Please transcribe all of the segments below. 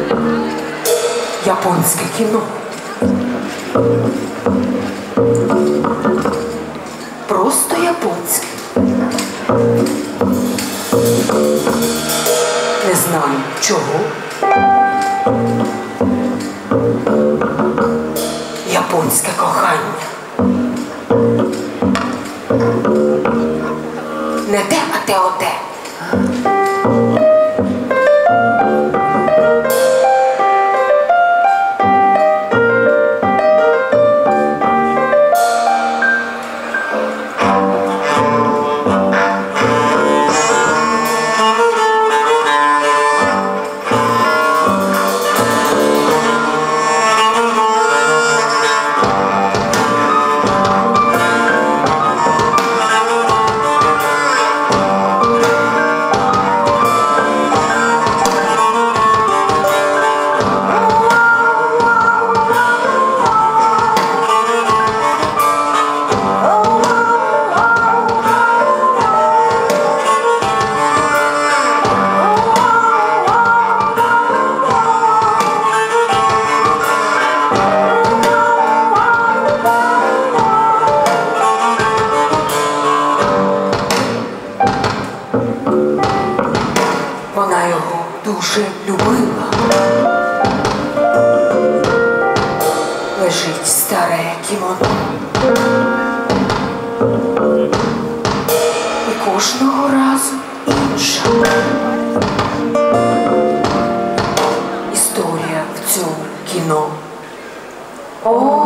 Японське кіно. Просто японське. Не знаю чого. Японське кохання. Не те, а те оте. Вона його дуже любила. Лежить старе кімоно. І кожного разу інша історія в цьому кіно. О!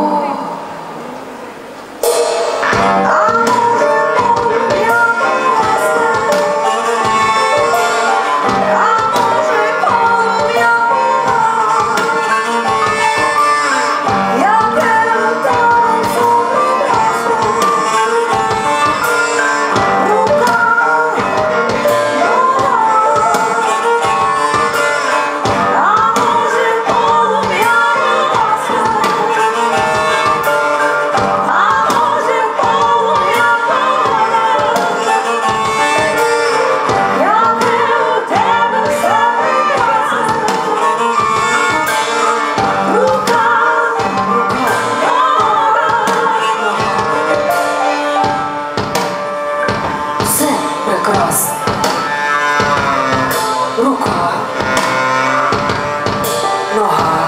Прекрасно. Рука, нога.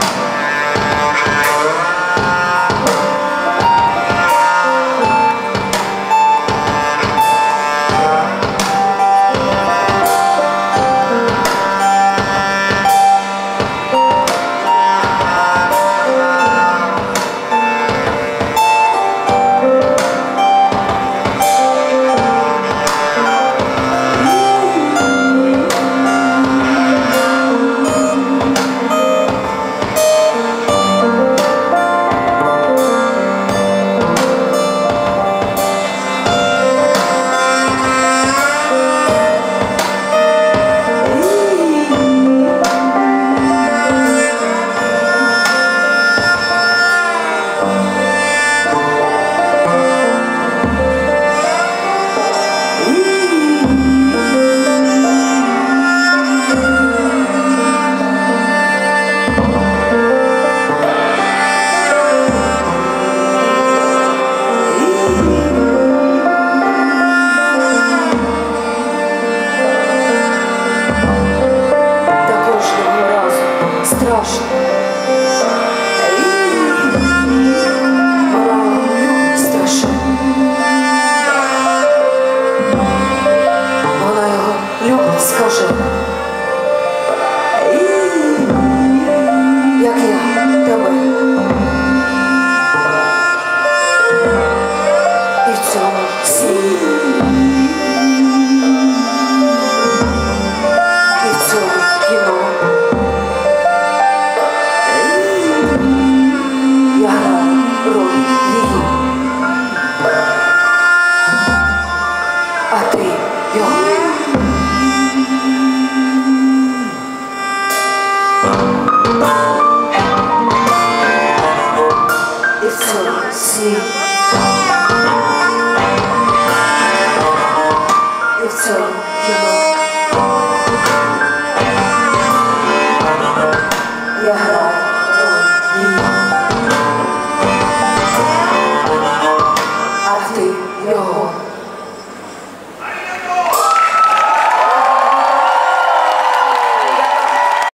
Скажи, як я тебе, і в цьому сні, і в цьому кіно я граю роль її, а ти його. І в цьому кіно Я